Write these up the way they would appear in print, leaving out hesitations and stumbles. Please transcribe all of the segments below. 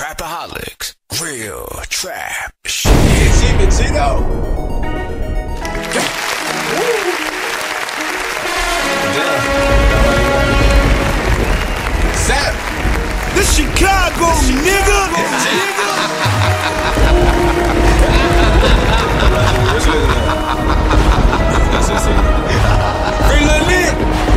Trapaholics, real trap shit. Tito. Sam, this Chicago, nigga. Free Lil Lit.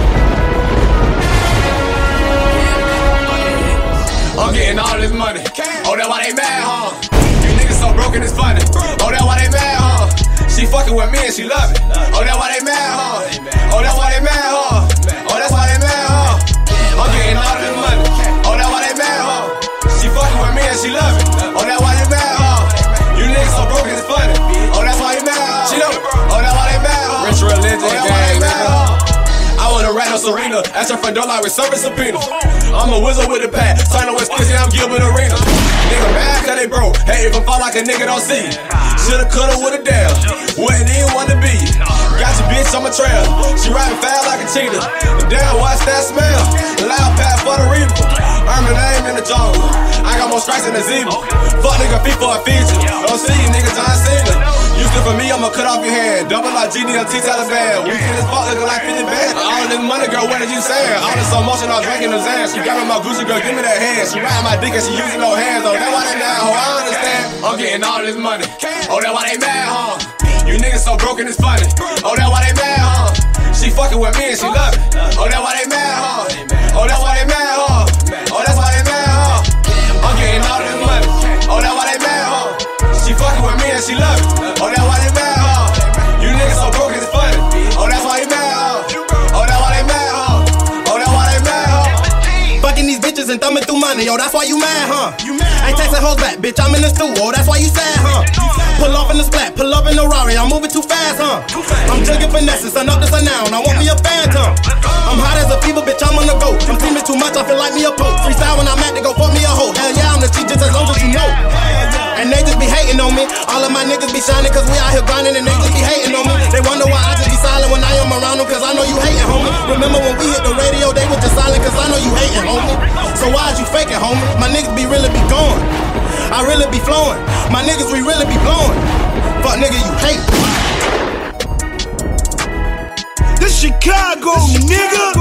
I'm getting all this money. Oh, that's why they mad, huh? You niggas so broken, it's funny. Oh, that's why they mad, huh? She fucking with me and she love it. Oh, that's why they mad, huh? Oh, that's why they mad, huh? Oh, that's why they mad, huh? I'm getting all this money. Oh, that's why they mad, huh? She fucking with me and she love it. Oh, that's why they mad, huh? You niggas so broken, it's funny. Oh, that's why they mad, huh? She know. Oh, that's why they mad, huh? Rich religion, oh, that's why they mad, huh? I wanna rat on Serena, ask her front door like with service subpoena. I'm a wizard with a pad, sign on West Quincy, I'm Gilbert Arena. Nigga mad cause they broke, hey if I fall like a nigga don't see. Shoulda coulda woulda damn, wouldn't even wanna be. Got your bitch on my trail, she riding fast like a cheetah. Damn, watch that smell, loud pad for the reaper. Earn my name in the jungle, I got more strikes than a zebra. Fuck nigga feet for a feature, don't see you niggas, I ain't seen it. You still for me, I'ma cut off your hand. Double like GDLT Taliban. We feel this fuck looking like 50 bands. All this money, girl, what did you saying? All this emotion, I'm drinking the Zan. She got on my Gucci, girl, give me that hand. She riding my dick and she using no hands, though. That's why they mad, ho, I understand. I'm getting all this money. Oh, that's why they mad, huh? You niggas so broken, it's funny. Oh, that's why they mad, huh? She fucking with me and she love it. Oh, that's why they mad, huh? Oh, that's why they mad, huh? Oh, that's why they mad, huh? I'm getting all this money. Oh, that's why they mad, huh? She fucking with me and she love it. Oh, that's why they mad, huh? You niggas so broken, it's funny. Oh, that's why they mad, huh? Oh, that's why they mad, huh? Oh, that's why they mad, huh? Fucking these bitches and thumbing through money, yo, that's why you mad, huh? Ain't texting hoes back, bitch, I'm in the stew, oh, that's why you sad, huh? Pull off in the splat, pull up in the Rari, I'm moving too fast, huh? I'm jugging finesses, sun up to sun down, I want me a phantom. I'm hot as a fever, bitch, I'm on the go. I'm steaming too much, I feel like me a pope. Freestyle when I'm at to go fuck me a hoe. Hell yeah, I'm the cheat just as long as you know. And they just be hating on me. All of my niggas be shining cause we out here grinding and they just be hating on me. They wonder why I just be silent when I am around them cause I know you hating, homie. Remember when we hit the radio, they was just silent cause I know you hating, homie. So why is you faking, homie? My niggas be really be going. I really be flowing. My niggas we really be blowing. Fuck nigga, you hate. This Chicago, nigga.